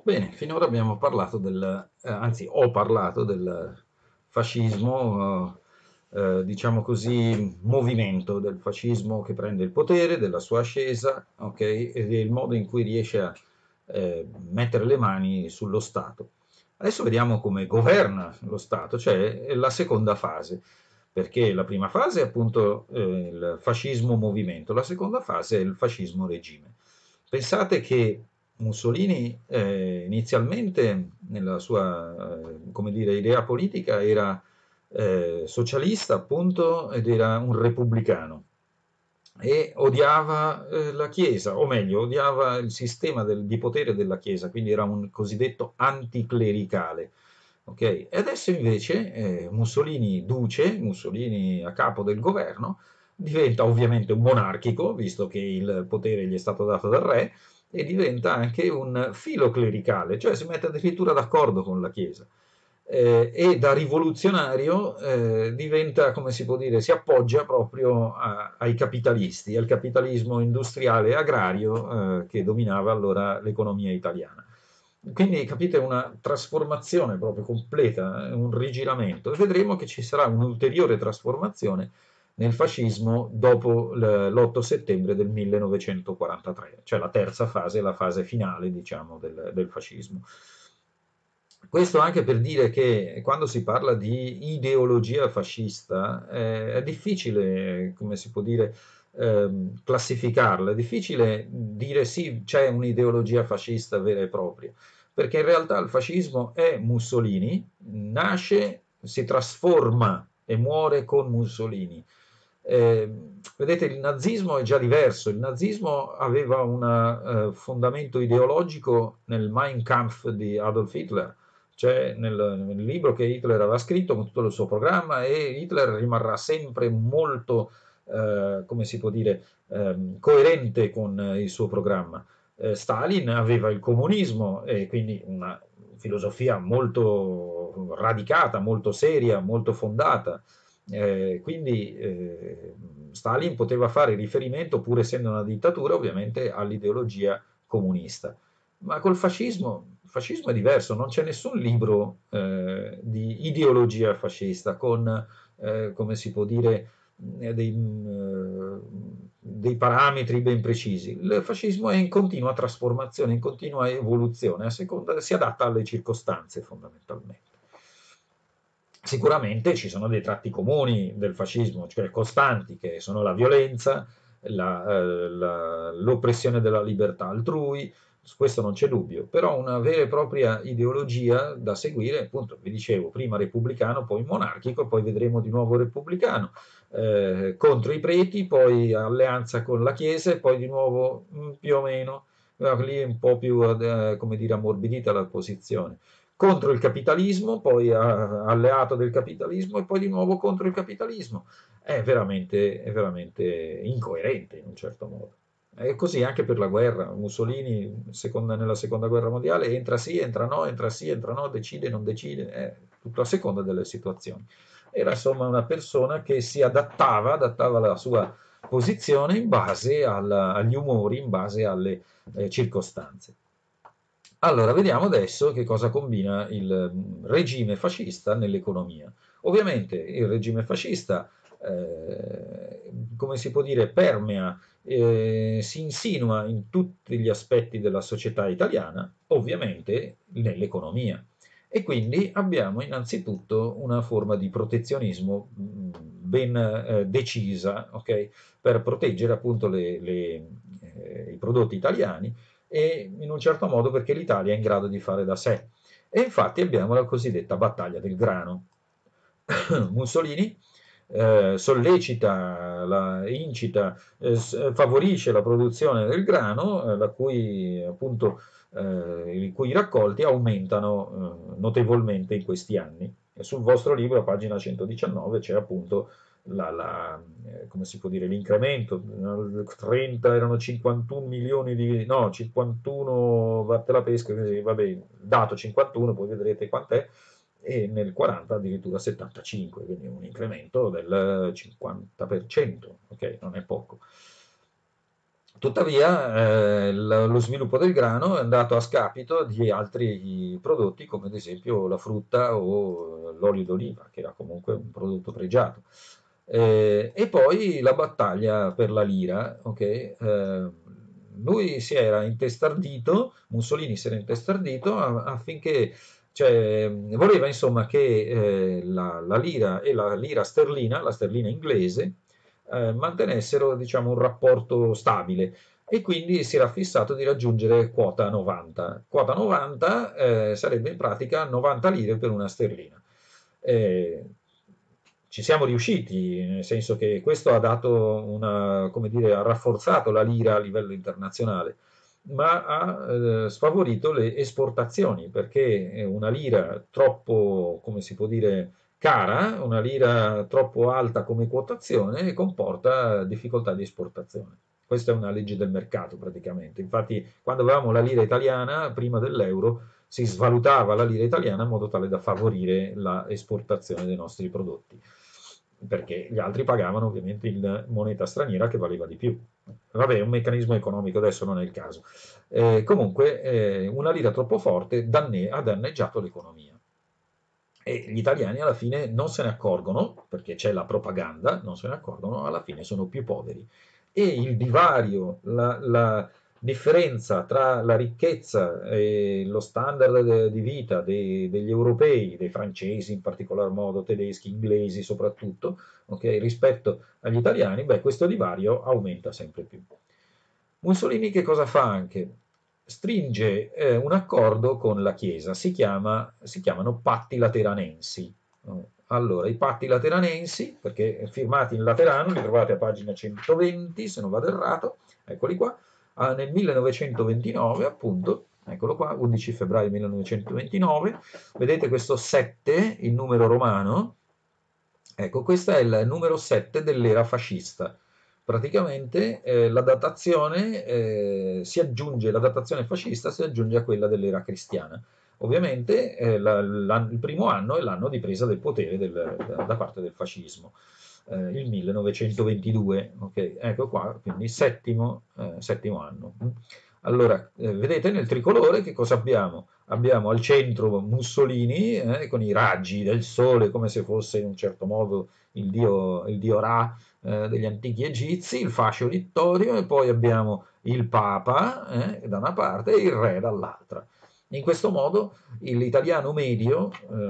Bene, finora abbiamo parlato anzi ho parlato del fascismo, diciamo così, movimento del fascismo che prende il potere, della sua ascesa, ok, e del modo in cui riesce a mettere le mani sullo Stato. Adesso vediamo come governa lo Stato, cioè la seconda fase, perché la prima fase è appunto il fascismo movimento, la seconda fase è il fascismo regime. Pensate che Mussolini inizialmente nella sua come dire, idea politica era socialista appunto ed era un repubblicano e odiava la Chiesa, o meglio, odiava il sistema di potere della Chiesa, quindi era un cosiddetto anticlericale. Okay? E adesso invece Mussolini duce, Mussolini a capo del governo, diventa ovviamente un monarchico, visto che il potere gli è stato dato dal re, e diventa anche un filoclericale, cioè si mette addirittura d'accordo con la Chiesa. E da rivoluzionario diventa, come si può dire, si appoggia proprio ai capitalisti, al capitalismo industriale e agrario che dominava allora l'economia italiana. Quindi capite una trasformazione proprio completa, un rigiramento e vedremo che ci sarà un'ulteriore trasformazione nel fascismo dopo l'8 settembre del 1943, cioè la terza fase, la fase finale, diciamo, del fascismo. Questo anche per dire che quando si parla di ideologia fascista è difficile, come si può dire, classificarla, è difficile dire sì, c'è un'ideologia fascista vera e propria, perché in realtà il fascismo è Mussolini, nasce, si trasforma e muore con Mussolini. Vedete, il nazismo è già diverso, il nazismo aveva un fondamento ideologico nel Mein Kampf di Adolf Hitler, cioè nel libro che Hitler aveva scritto con tutto il suo programma, e Hitler rimarrà sempre molto, come si può dire, coerente con il suo programma. Stalin aveva il comunismo e quindi una filosofia molto radicata, molto seria, molto fondata. Quindi Stalin poteva fare riferimento, pur essendo una dittatura, ovviamente all'ideologia comunista. Ma il fascismo è diverso, non c'è nessun libro di ideologia fascista con, come si può dire, dei parametri ben precisi. Il fascismo è in continua trasformazione, in continua evoluzione, a seconda, si adatta alle circostanze fondamentalmente. Sicuramente ci sono dei tratti comuni del fascismo, cioè costanti, che sono la violenza, l'oppressione della libertà altrui, su questo non c'è dubbio, però una vera e propria ideologia da seguire, appunto, vi dicevo, prima repubblicano, poi monarchico, poi vedremo di nuovo repubblicano, contro i preti, poi alleanza con la Chiesa e poi di nuovo più o meno, lì è un po' più, come dire, ammorbidita la posizione contro il capitalismo, poi alleato del capitalismo e poi di nuovo contro il capitalismo. È veramente incoerente in un certo modo. E così anche per la guerra. Mussolini, nella seconda guerra mondiale, entra sì, entra no, decide, non decide, tutto a seconda delle situazioni. Era insomma una persona che si adattava la sua posizione in base agli umori, in base alle circostanze. Allora, vediamo adesso che cosa combina il regime fascista nell'economia. Ovviamente il regime fascista, come si può dire, permea, si insinua in tutti gli aspetti della società italiana, ovviamente nell'economia. E quindi abbiamo innanzitutto una forma di protezionismo ben decisa, ok? Per proteggere appunto i prodotti italiani e in un certo modo perché l'Italia è in grado di fare da sé. E infatti abbiamo la cosiddetta battaglia del grano. Mussolini sollecita, incita, favorisce la produzione del grano, i cui raccolti aumentano notevolmente in questi anni. E sul vostro libro, a pagina 119, c'è appunto come si può dire, l'incremento, 30 erano 51 milioni di, no, 51 vatte la pesca, vabbè, il dato 51, poi vedrete quant'è, e nel 40 addirittura 75, quindi un incremento del 50%, ok, non è poco. Tuttavia, lo sviluppo del grano è andato a scapito di altri prodotti, come ad esempio la frutta o l'olio d'oliva, che era comunque un prodotto pregiato. E poi la battaglia per la lira, ok? Lui si era intestardito, Mussolini si era intestardito affinché, cioè, voleva insomma che la lira e la lira sterlina, la sterlina inglese, mantenessero, diciamo, un rapporto stabile, e quindi si era fissato di raggiungere quota 90. Quota 90 sarebbe in pratica 90 lire per una sterlina. Eh, Ci siamo riusciti, nel senso che questo ha dato una, come dire, ha rafforzato la lira a livello internazionale, ma ha sfavorito le esportazioni, perché una lira troppo, come si può dire, cara, una lira troppo alta come quotazione comporta difficoltà di esportazione. Questa è una legge del mercato praticamente. Infatti, quando avevamo la lira italiana, prima dell'euro, si svalutava la lira italiana in modo tale da favorire l'esportazione dei nostri prodotti, perché gli altri pagavano ovviamente in moneta straniera che valeva di più. Vabbè, è un meccanismo economico, adesso non è il caso. Comunque, una lira troppo forte ha danneggiato l'economia. E gli italiani alla fine non se ne accorgono, perché c'è la propaganda, non se ne accorgono, alla fine sono più poveri. E il divario, la differenza tra la ricchezza e lo standard di vita degli europei, dei francesi in particolar modo, tedeschi, inglesi soprattutto, okay, rispetto agli italiani, beh, questo divario aumenta sempre più. Mussolini che cosa fa anche? Stringe un accordo con la Chiesa, si chiamano patti lateranensi. Allora, i patti lateranensi, perché firmati in Laterano, li trovate a pagina 120, se non vado errato, eccoli qua, nel 1929, appunto, eccolo qua, 11 febbraio 1929, vedete questo 7, il numero romano, ecco, questo è il numero 7 dell'era fascista. Praticamente la datazione fascista si aggiunge a quella dell'era cristiana. Ovviamente il primo anno è l'anno di presa del potere da parte del fascismo, il 1922, ok? Ecco qua, quindi settimo anno. Allora, vedete nel tricolore che cosa abbiamo? Abbiamo al centro Mussolini con i raggi del sole come se fosse in un certo modo il dio Ra degli antichi egizi, il fascio littorio, e poi abbiamo il Papa da una parte e il re dall'altra. In questo modo l'italiano medio,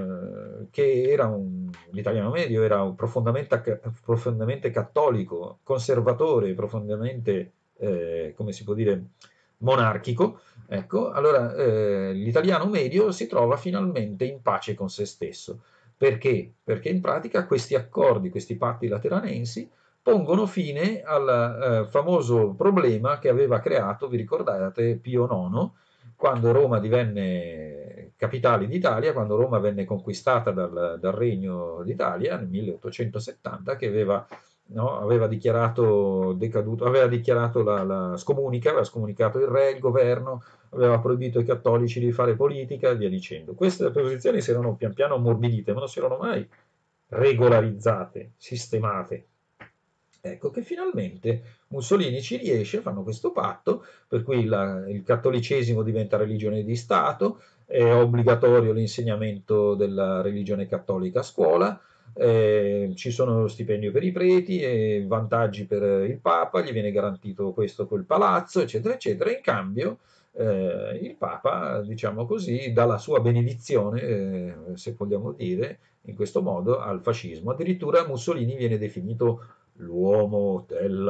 l'italiano medio era profondamente cattolico, conservatore, profondamente, come si può dire, monarchico. Ecco, allora l'italiano medio si trova finalmente in pace con se stesso. Perché? Perché in pratica questi accordi, questi patti lateranensi, pongono fine al famoso problema che aveva creato, vi ricordate, Pio IX, quando Roma divenne capitale d'Italia, quando Roma venne conquistata dal Regno d'Italia nel 1870, che aveva, no, aveva dichiarato decaduto, aveva dichiarato la scomunica, aveva scomunicato il re, il governo, aveva proibito ai cattolici di fare politica e via dicendo. Queste posizioni si erano pian piano ammorbidite, ma non si erano mai regolarizzate, sistemate. Ecco che finalmente Mussolini ci riesce, fanno questo patto, per cui il cattolicesimo diventa religione di Stato, è obbligatorio l'insegnamento della religione cattolica a scuola, ci sono lo stipendio per i preti, e vantaggi per il Papa, gli viene garantito questo quel palazzo, eccetera, eccetera. In cambio, il Papa, diciamo così, dà la sua benedizione, se vogliamo dire, in questo modo, al fascismo. Addirittura Mussolini viene definito l'uomo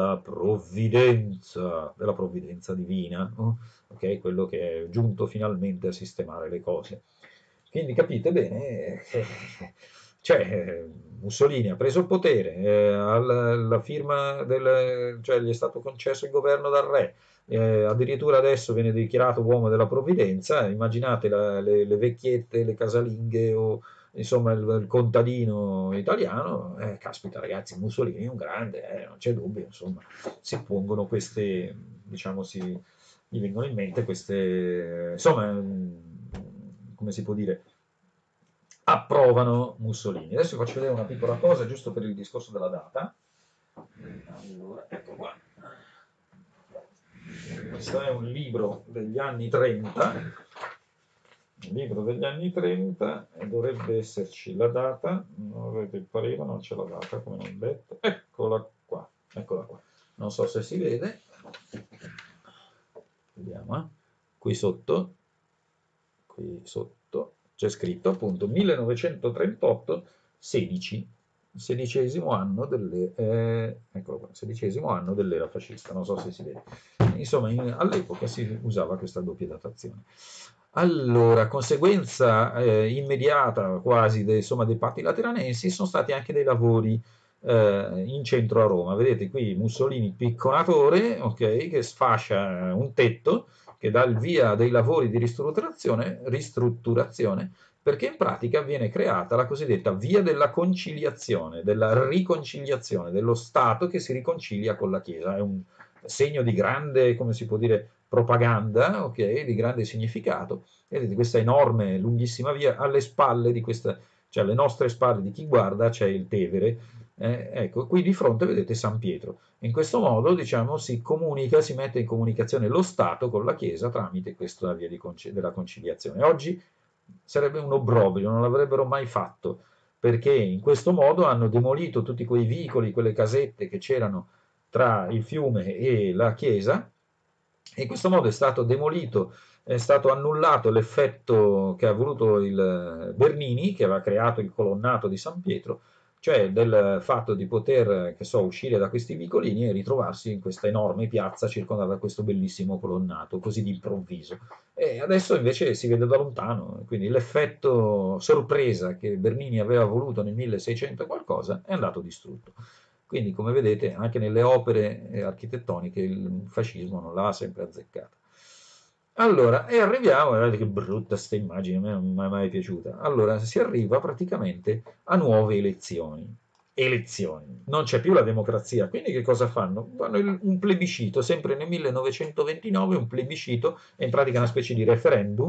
della provvidenza divina, no? Ok, quello che è giunto finalmente a sistemare le cose. Quindi capite bene che cioè, Mussolini ha preso il potere, alla firma cioè gli è stato concesso il governo dal re, addirittura adesso viene dichiarato uomo della provvidenza. Immaginate le vecchiette, le casalinghe o insomma il contadino italiano, caspita ragazzi, Mussolini è un grande, non c'è dubbio, insomma, si pongono queste, diciamo, gli vengono in mente queste, insomma, come si può dire, approvano Mussolini. Adesso vi faccio vedere una piccola cosa, giusto per il discorso della data. Allora, ecco qua. Questo è un libro degli anni 30, un libro degli anni 30, e dovrebbe esserci la data, non avete il parere, non c'è la data come non detto, eccola qua, non so se si vede, vediamo, qui sotto c'è scritto appunto 1938, 16, sedicesimo anno eccolo qua, sedicesimo anno dell'era fascista, non so se si vede. Insomma, all'epoca si usava questa doppia datazione. Allora, conseguenza immediata quasi insomma, dei patti lateranensi sono stati anche dei lavori in centro a Roma. Vedete qui Mussolini picconatore, ok, che sfascia un tetto che dà il via a dei lavori di ristrutturazione, perché in pratica viene creata la cosiddetta via della conciliazione, della riconciliazione, dello Stato che si riconcilia con la Chiesa. È un segno di grande, come si può dire, propaganda, ok, di grande significato. Vedete questa enorme, lunghissima via, alle spalle di questa, cioè alle nostre spalle di chi guarda c'è il Tevere, ecco, qui di fronte vedete San Pietro. In questo modo, diciamo, si comunica, si mette in comunicazione lo Stato con la Chiesa tramite questa via della conciliazione. Oggi sarebbe un obbrobrio, non l'avrebbero mai fatto, perché in questo modo hanno demolito tutti quei vicoli, quelle casette che c'erano tra il fiume e la Chiesa, e in questo modo è stato demolito, è stato annullato l'effetto che ha voluto il Bernini, che aveva creato il colonnato di San Pietro, cioè del fatto di poter, che so, uscire da questi vicolini e ritrovarsi in questa enorme piazza circondata da questo bellissimo colonnato, così di improvviso. E adesso invece si vede da lontano, quindi l'effetto sorpresa che Bernini aveva voluto nel 1600 e qualcosa è andato distrutto. Quindi, come vedete, anche nelle opere architettoniche il fascismo non l'ha sempre azzeccata. Allora, e arriviamo, guardate che brutta sta immagine, a me non mi è mai piaciuta. Allora, si arriva praticamente a nuove elezioni. Elezioni, non c'è più la democrazia, quindi che cosa fanno? Fanno un plebiscito, sempre nel 1929, un plebiscito, è in pratica una specie di referendum.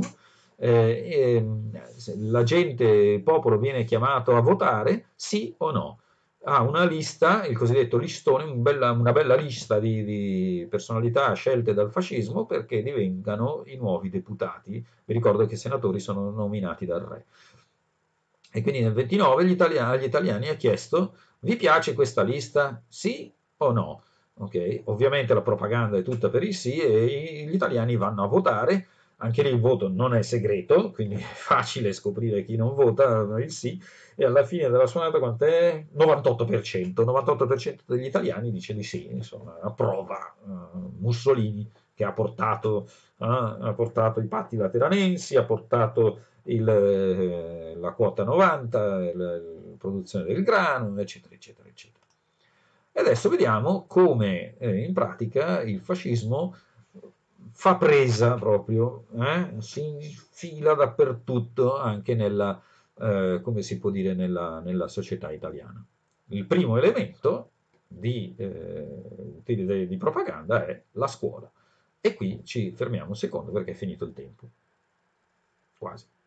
La gente, il popolo viene chiamato a votare sì o no. Ha una lista, il cosiddetto listone, una bella lista di personalità scelte dal fascismo perché divengano i nuovi deputati. Vi ricordo che i senatori sono nominati dal re. E quindi nel 29 agli italiani ha chiesto: vi piace questa lista? Sì o no? Ok, ovviamente la propaganda è tutta per il sì e gli italiani vanno a votare. Anche lì il voto non è segreto, quindi è facile scoprire chi non vota il sì, e alla fine della suonata quant'è? 98%, 98% degli italiani dice di sì, insomma, approva Mussolini, che ha portato i patti lateranensi, ha portato la quota 90, la produzione del grano, eccetera, eccetera, eccetera. E adesso vediamo come in pratica il fascismo fa presa proprio, si infila dappertutto, anche nella, come si può dire, nella società italiana. Il primo elemento di propaganda è la scuola. E qui ci fermiamo un secondo perché è finito il tempo. Quasi.